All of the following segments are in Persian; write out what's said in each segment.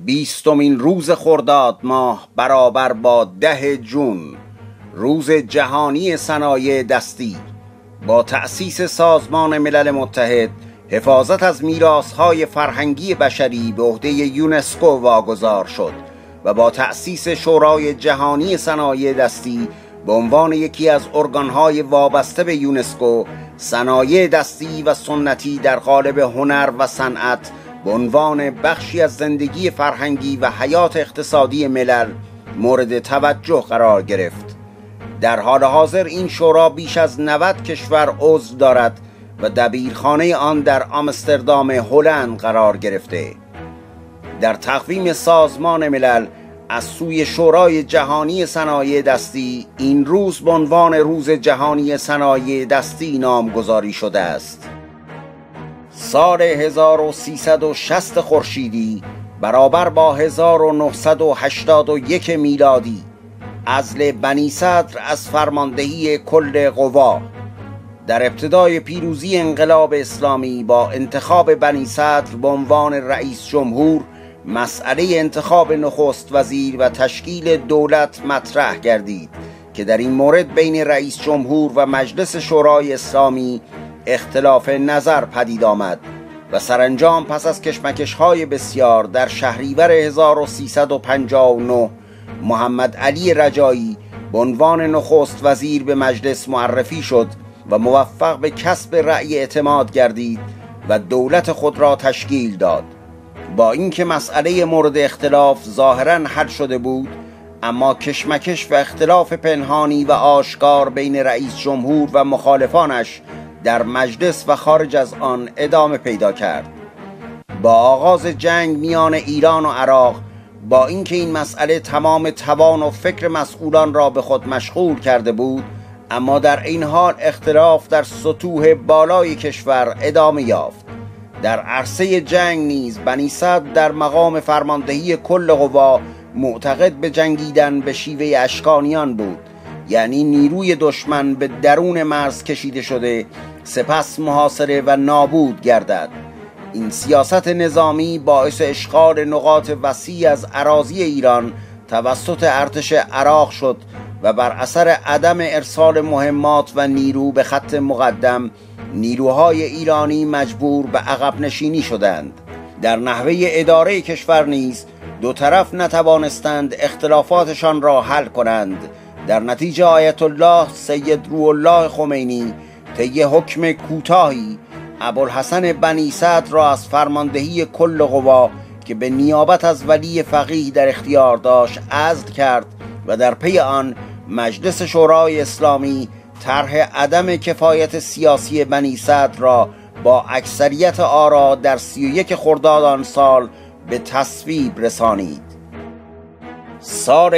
20مین روز خرداد ماه برابر با 10 جون، روز جهانی صنایع دستی، با تأسیس سازمان ملل متحد حفاظت از میراث‌های فرهنگی بشری به عهده یونسکو واگذار شد و با تأسیس شورای جهانی صنایع دستی به عنوان یکی از ارگان‌های وابسته به یونسکو، صنایع دستی و سنتی در قالب هنر و صنعت به عنوان بخشی از زندگی فرهنگی و حیات اقتصادی ملل مورد توجه قرار گرفت. در حال حاضر این شورا بیش از 90 کشور عضو دارد و دبیرخانه آن در آمستردام هلند قرار گرفته. در تقویم سازمان ملل از سوی شورای جهانی صنایع دستی این روز به عنوان روز جهانی صنایع دستی نامگذاری شده است. سال 1360 خورشیدی برابر با 1981 میلادی عزل بنی صدر از فرماندهی کل قوا. در ابتدای پیروزی انقلاب اسلامی با انتخاب بنی صدر به عنوان رئیس جمهور، مسئله انتخاب نخست وزیر و تشکیل دولت مطرح گردید که در این مورد بین رئیس جمهور و مجلس شورای اسلامی اختلاف نظر پدید آمد و سرانجام پس از کشمکش‌های بسیار در شهریور 1359 محمد علی رجایی به عنوان نخست وزیر به مجلس معرفی شد و موفق به کسب رأی اعتماد گردید و دولت خود را تشکیل داد. با اینکه مسئله مورد اختلاف ظاهراً حل شده بود، اما کشمکش و اختلاف پنهانی و آشکار بین رئیس جمهور و مخالفانش در مجلس و خارج از آن ادامه پیدا کرد. با آغاز جنگ میان ایران و عراق، با اینکه این مسئله تمام توان و فکر مسئولان را به خود مشغول کرده بود، اما در این حال اختلاف در سطوح بالای کشور ادامه یافت. در عرصه جنگ نیز بنی صدر در مقام فرماندهی کل قوا معتقد به جنگیدن به شیوه اشکانیان بود، یعنی نیروی دشمن به درون مرز کشیده شده سپس محاصره و نابود گردد. این سیاست نظامی باعث اشغال نقاط وسیع از اراضی ایران توسط ارتش عراق شد و بر اثر عدم ارسال مهمات و نیرو به خط مقدم، نیروهای ایرانی مجبور به عقب نشینی شدند. در نحوه اداره کشور نیز دو طرف نتوانستند اختلافاتشان را حل کنند. در نتیجه آیت الله سید روح الله خمینی طی حکم کوتاهی ابوالحسن بنی صدر را از فرماندهی کل قوا که به نیابت از ولی فقیه در اختیار داشت عزل کرد و در پی آن مجلس شورای اسلامی طرح عدم کفایت سیاسی بنی صدر را با اکثریت آرا در 31 خرداد آن سال به تصویب رسانید. سال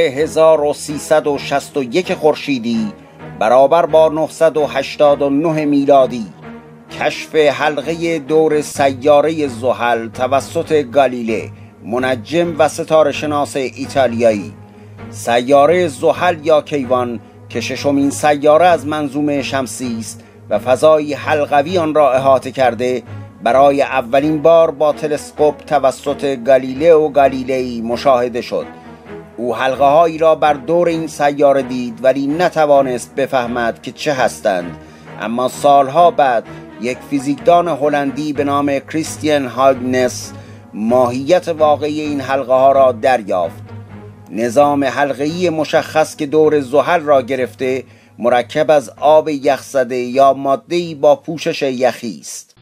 1361 خورشیدی برابر با 989 میلادی کشف حلقه دور سیاره زحل توسط گالیله، منجم و ستاره شناس ایتالیایی. سیاره زحل یا کیوان که ششمین سیاره از منظومه شمسی است و فضای حلقوی آن را احاطه کرده، برای اولین بار با تلسکوپ توسط گالیله گالیلئی مشاهده شد. او حلقه هایی را بر دور این سیاره دید ولی نتوانست بفهمد که چه هستند، اما سالها بعد یک فیزیکدان هلندی به نام کریستین هاگنس ماهیت واقعی این حلقه ها را دریافت. نظام حلقه‌ای مشخص که دور زحل را گرفته مرکب از آب یخزده یا ماده‌ای با پوشش یخی است.